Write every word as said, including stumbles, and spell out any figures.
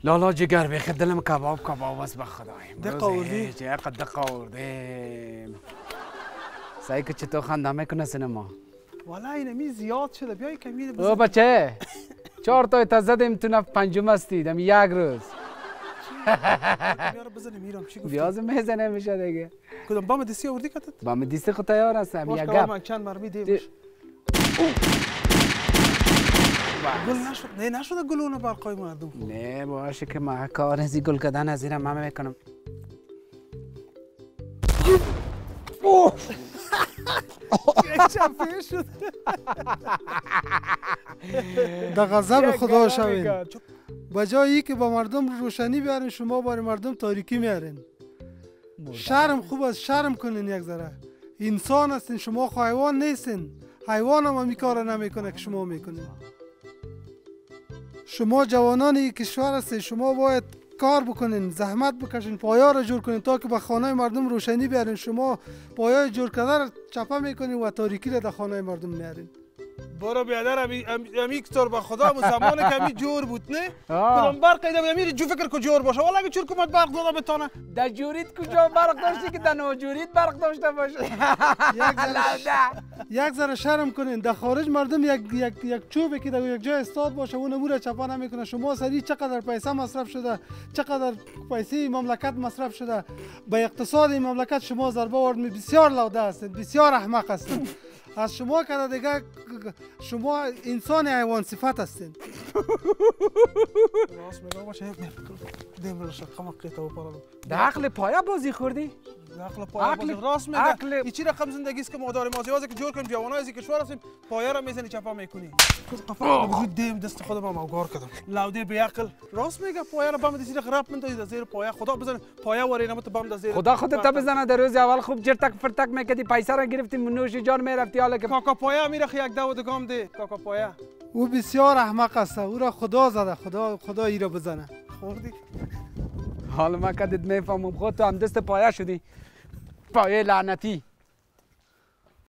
لالا جگر بخیر دلم کباب کباب است به خدایم. دقیقه آوردی؟ چقدر دقیقه آوردیم. سعی که چطور خنده میکنه سینما. والا اینمی زیاد شده، بیای کمی بزن. او بچه چهار تا تا زدیم تو نفت پنجم هستی دم یک روز. بیار بزنیم میرم چی گفتی؟ بیاز میزنه میشه دیگه. کدوم بام دستی آوردی کتت؟ بام دستی خود تیار هستم یک گپ. گپ. چند مرمی دیوش. گل نشد. نه نشده گلونه برقای مردم. نه باشه که ما کار از گل کردن از اینم من میکنم. اوه یک چفه شد. در غضب خدا شوین. بجایی که با مردم روشنی بیارین شما بار مردم تاریکی میارین. شرم خوب است، شرم کنین یک ذره. انسان هستین شما، حیوان نیستین. حیوان هم همی کار نمیکنه که شما میکنین. شما جوانان کشور هستین، شما باید کار بکنین، زحمت بکشین، پایه را جور کنین تا که به خانه مردم روشنی بیارین. شما پایه جور کرده را چپه میکنین و تاریکی را در خانه مردم میارین. برو بیادر امی امی کتر با خدا و زمانی که امی جور بود نه کلم برق ایده امی جو فکر کو جور باشه والا اگه چور کمت برق داده بتانه در جورید کجا برق داشتی که در نوجورید برق داشته باشه. یک ذره شرم کنین. در خارج مردم یک یک یک چوبی که در یک جای استاد باشه اون امور چپا نمیکنه. شما سری چقدر پیسه مصرف شده، چقدر پیسه مملکت مصرف شده به اقتصاد این مملکت شما ضربه آورد. بسیار لوده هستید، بسیار احمق هستید. از شما که دیگه شما انسان حیوان صفت هستین. راست میگم باشه دیم رو شقم قیتا و پارو در عقل پایه بازی خوردی؟ عقل پایه بازی راست میگه. این چی رقم زندگی است که ما داریم مازیوازی که جور کنیم جوانای از کشور هستیم پایه را میزنی چپا میکنی. خود قفا وجود دیم دست خودم هم اوگار کردم. لوده به عقل راست میگه. پایه را بام دستی خراب من تو زیر پایه خدا بزن پایه وری نمت بام دست زیر خدا خودت تا بزنه. در روز اول خوب جرتک فرتک میکردی پیسه را گرفتی نوش جان میرفتی حالا که کاکا پایه میره یک دو دگام ده کاکا پایه او بسیار احمق است. او را خدا زده. خدا خدا ای را بزنه. خوردی حالا من کدت میفهمم خود تو هم دست پایه شدی. پایه لعنتی.